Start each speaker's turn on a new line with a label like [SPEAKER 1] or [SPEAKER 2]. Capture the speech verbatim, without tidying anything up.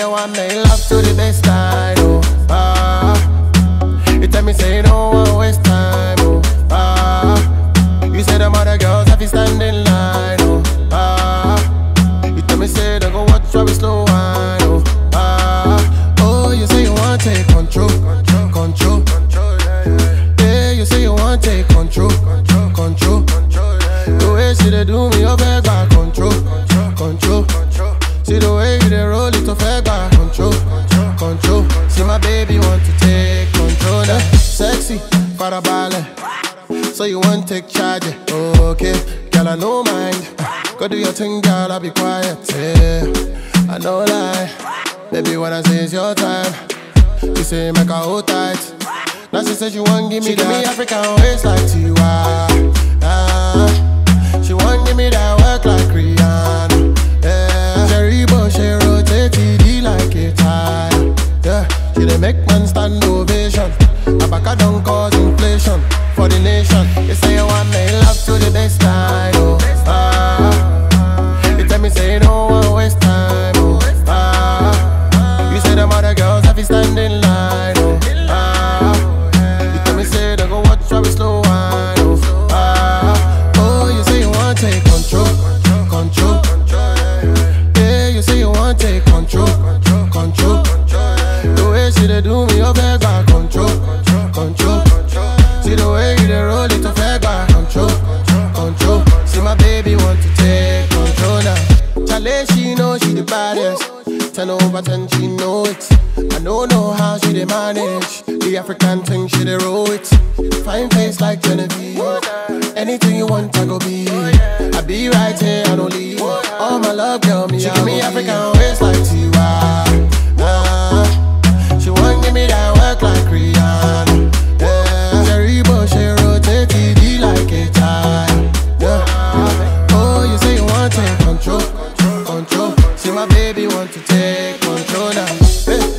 [SPEAKER 1] you want make love to the best time, oh, ah. You tell me say you don't want waste time, oh, ah. You say them other girls have to stand in line, oh, ah. You tell me say they go watch how we slow wine, oh, ah. Oh, you say you want take control, control, control. Yeah, you say you want take control, control. The way she dey do me, oh, beg back control, control. See the way you dey roll it, oh, beg back control, control. See my baby want to take control now. Sexy, para ballet. So you want take charge, oh, okay. Girl, I no mind. Go do your thing, girl, I'll be quiet, yeah. I no lie. Baby, when I say it's your time, you say make her hold tight. Now she says she want give me she that. Give me African waist like Tiwa, ah. She want give me that work like Rihanna, yeah. Cherry bush, she rotate T D like a tire, yeah. She dey make man stand ovation. Abaka don't cause inflation for the nation. You say you want make love to the best time, oh, ah. You tell me say you don't want waste time, oh, ah. You say them other girls have to stand in line, oh, ah. You tell me say they go watch how we slow wine, oh, ah. Oh, you say you want take control, control. Yeah, you say you want take control, control. The way she dey do me, oh, beg back control, control. See the way you dey roll it, oh, beg back control, control. See my baby want to take control now. Chale, she know she the baddest. Ten over ten, she know it. I don't know how she dey manage the African thing, she dey roll it. Fine face like Genevieve. Anything you want, I go be. I be right here, I don't leave. All my love, girl, me. She give me African waist like Tiwa, ah. She want give me that work like Rihanna, yeah. Cherry bush, she rotate T D like a tire, yeah. Oh, you say you want take control, control. See my baby want to take control now, hey.